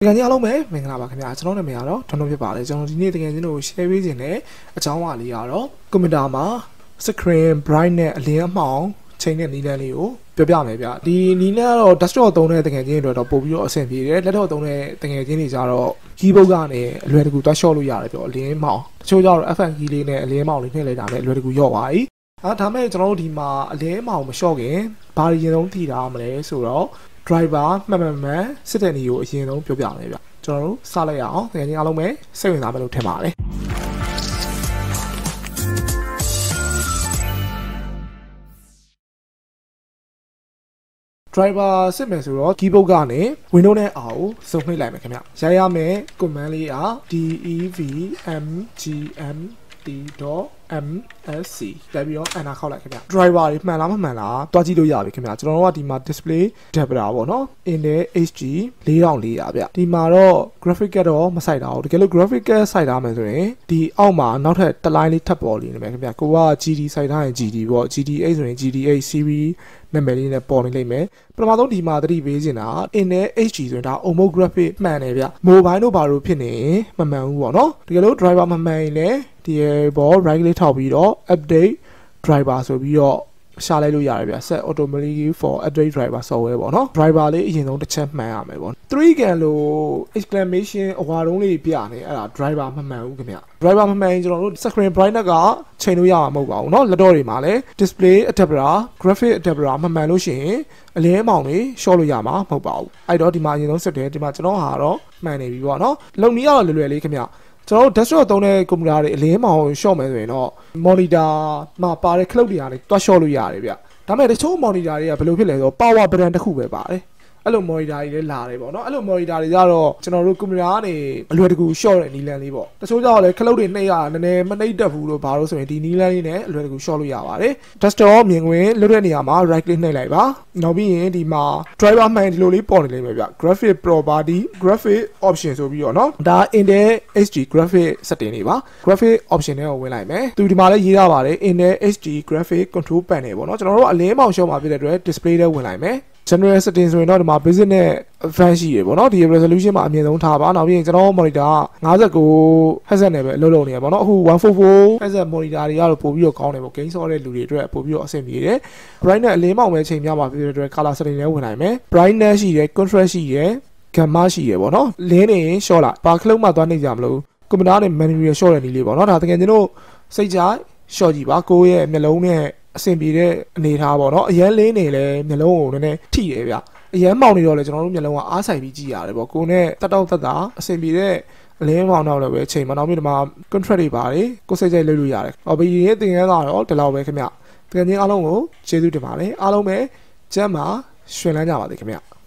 ဒီကနေ့အားလုံးပဲမင်္ဂလာပါခင်ဗျာကျွန်တော်နာမည်ကတော့ထွန်းထွန်းဖြစ်ပါတယ်ကျွန်တော်ဒီနေ့တကယ်ချင်းတို့ share ပေးခြင်းနဲ့အကြောင်းအရာလေးကတော့ကွန်ပျူတာမှာ screen bright နဲ့အလင်းအမှောင်ချိန်တဲ့နည်းလမ်းလေးကိုပြောပြမယ်ဗျာဒီနည်းလမ်းကတော့ desktop သုံးတဲ့တကယ်ချင်းတွေတော့ပို့ပြီးတော့အဆင်ပြေတယ် laptop သုံးတဲ့တကယ်ချင်းတွေကြတော့ keyboard ကနေအလွယ်တကူတွားလျှော့လို့ရတယ်ပြောအလင်းအမှောင်တချို့ကြတော့ FM key လေးနဲ့အလင်းအမှောင်လေးနှိပ်လိုက်တာနဲ့အလွယ်တကူရော့သွားပြီဒါမဲ့ကျွန်တော်တို့ဒီမှာအလင်းအမှောင်မလျှော့ခင်ဘာတွေရင်ဆုံးထိတာမလဲဆိုတော့ driver မှန်စစ်တဲ့နည်းကိုအရင်ဆုံးပြောပြမယ်ဗျကျွန်တော်တို့စလိုက်ရအောင်တကယ်ချင်းအားလုံးပဲစိတ်ဝင်စားမယ်လို့ထင်ပါတယ် driver စစ်မယ်ဆိုတော့ keyboard ကနေ window နဲ့အောက်စုံနှိပ်လိုက်မယ်ခင်ဗျရရမယ် command လေးက devmgmt.msc တက်ပြီးတော့ enter ခောက်လိုက်ခင်ဗျ driver တွေမှန်လားမမှန်လားတွားကြည့်လို့ရပြီခင်ဗျကျွန်တော်တို့ကဒီမှာ display adapter ပေါ့နော် Intel HD 4400ဗျဒီမှာတော့ graphic card တော့မစိုက်တာဘူးတကယ်လို့ graphic card စိုက်ထားမယ်ဆိုရင်ဒီအောက်မှာနောက်ထပ်တစ်လိုင်းလေးထပ်ပေါ်နေမယ်ခင်ဗျကိုက GD စိုက်ထားရင် GD ပေါ့ GD8 ဆိုရင် GD8 series နာမည်လေးနဲ့ပေါ်နေလိမ့်မယ်ပထမဆုံးဒီမှာသတိပေးချင်တာ Intel HD ဆိုရင်ဒါ homographic မှန်တယ်ဗျ mobile တို့ဘာလို့ဖြစ်နေမမှန်ဘူးပေါ့နော်တကယ်လို့ driver မမှန်ရင်လည်းဒီပေါ် right click ထောက်ပြီးတော့ update driver ဆိုပြီးတော့ရှာလိုက်လို့ရတယ်ဗျ set automatically for update driver software ပေါ့နော် driver လေးအရင်ဆုံးတစ်ချက်မှန်ရမယ်ပေါ့3 can လို့ exclamation အဝါတုံးလေးပြနေအဲ့ဒါ driver မမှန်ဘူးခင်ဗျ driver မမှန်ရင်ကျွန်တော်တို့ screen brightness ကချိန်လို့ရမှာမဟုတ်ပါဘူးเนาะလက်တော့တွေမှာလည်း display adapter graphic adapter မမှန်လို့ရှိရင်အလင်းအမှောင်တွေ short လို့ရမှာမဟုတ်ပါဘူးအဲ့တော့ဒီမှာအရင်ဆုံးစစ်တယ်ဒီမှာကျွန်တော်ဟာတော့မှန်နေပြီပေါ့เนาะလုံနည်းကတော့လွယ်လွယ်လေးခင်ဗျကျွန်တော်တို့ desktop သုံးတဲ့ကွန်ပျူတာတွေအလင်းမောင် short မယ်ဆိုရင်တော့ monitor မှာပါတဲ့ cloud တွေကနေတွား short လို့ရတယ်ဗျဒါပေမဲ့တချို့ monitor တွေကဘယ်လိုဖြစ်လဲဆိုတော့ power button တစ်ခုပဲပါတယ်အဲ့လို monitor တွေလည်းလာတယ်ပေါ့နော်အဲ့လို monitor တွေကြတော့ကျွန်တော်တို့ကွန်ပျူတာကနေအလွယ်တကူ short တဲ့နည်းလမ်းလေးပေါ့တချို့ကြတော့လည်း cloud တွေနှိပ်ရတာနည်းနည်းမနှိပ်တတ်ဘူးလို့ဘာလို့ဆိုရင်ဒီနည်းလမ်းလေးနဲ့အလွယ်တကူ short လို့ရပါတယ် desktop မြင်ကွင်းလွတ်တဲ့နေရာမှာ right click နှိပ်လိုက်ပါနောက်ပြီးရင်ဒီမှာ driver မှန်ဒီလိုလေးပေါ်နေလိမ့်မယ်ဗျ graphic property graphic option ဆိုပြီးတော့နော်ဒါ Intel HD graphic setting တွေပါ graphic option တွေကိုဝင်လိုက်မယ်သူဒီမှာလည်းရေးထားပါတယ် Intel HD graphic control panel ပေါ့နော်ကျွန်တော်တို့အလင်းမောင် short မှာဖြစ်တဲ့အတွက် display ထဲဝင်လိုက်မယ်general setting ဆိုရင်တော့ဒီမှာ basic နဲ့ advanced ရှိရပေါ့နော်ဒီ resolution မှာအမြင့်ဆုံးထားပါနောက်ပြီးရင်ကျွန်တော် monitor 59 Hz နဲ့ပဲအလုပ်လုပ်နေရပေါ့နော်အခု144 Hz monitor တွေကတော့ပို့ပြီးတော့ကောင်းတယ်ပေါ့ game ဆော့တဲ့လူတွေအတွက်ပို့ပြီးတော့အဆင်ပြေတယ် brightness အလင်းမောင်ပဲချိန်များမှာဖြစ်တဲ့အတွက် color setting တွေဝင်နိုင်မယ် brightness ရှိတယ် contrast ရှိတယ် gamma ရှိရပေါ့နော်လင်းနေရင် short လိုက်ဘာခလုတ်မှသွားနေကြမလို့ကွန်ပျူတာနဲ့ manual short တဲ့နည်းလေးပေါ့နော်ဒါတကယ်ကျွန်တော်စိတ်ကြ short ကြည့်ပါကိုယ့်ရဲ့မျက်လုံးနဲ့အဆင်ပြေတဲ့အနေထားပေါ့နော်အရန်လင်းနေလဲမျက်လုံးကိုနည်းနည်းထိတယ်ဗျအရန်မောင်နေတော့လဲကျွန်တော်တို့မျက်လုံးကအားဆိုင်ပြီးကြည့်ရတယ်ပေါ့ကိုယ်နဲ့တက်တော့တက်တာအဆင်ပြေတဲ့အလင်းမောင်တော့လည်းပဲချိန်မနောက်ပြီးဒီမှာ contract တွေပါတယ်ကိုယ်စိတ်ကြိုက်လုပ်လို့ရတယ်။ဘီရင်တင်ရတော့ဒီလောက်ပဲခင်ဗျ။တကယ်ချင်းအားလုံးကိုကျေးဇူးတင်ပါတယ်။အားလုံးပဲကျမ်းမာရွှင်လန်းကြပါစေခင်ဗျ။